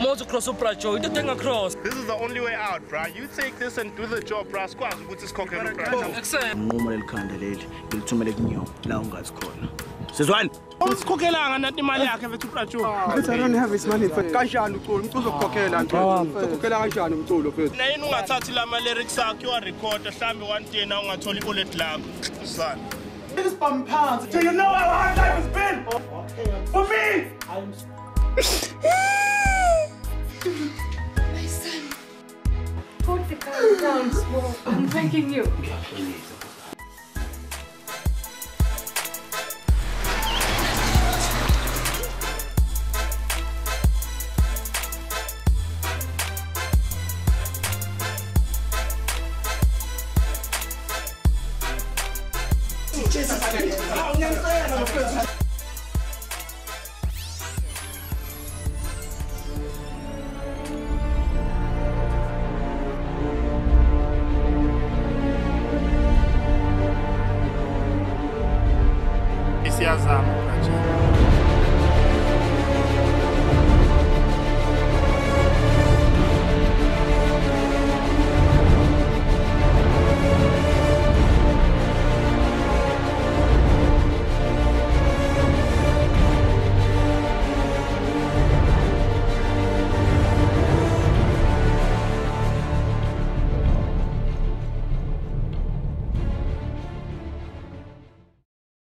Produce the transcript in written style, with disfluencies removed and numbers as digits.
Mozo cross Pracho, you take across. This is the only way out, bruh. You take this and do the job, bruh. Squash, which is cocktail Pracho. Excellent. Normal candidate, you'll to make new Langa's corner. Says one. What's Coquelang and not the money I have to Pracho? I don't have his money for Kashan to Coquel and Coquelan to look at. Nainu Tatila lyrics are you record the Sammy one day now I told you bullet lamp. Son. This is £1. Do you know how hard life has been? For me! My son, put the car down, small. I'm begging you. Siyazama, Pracho.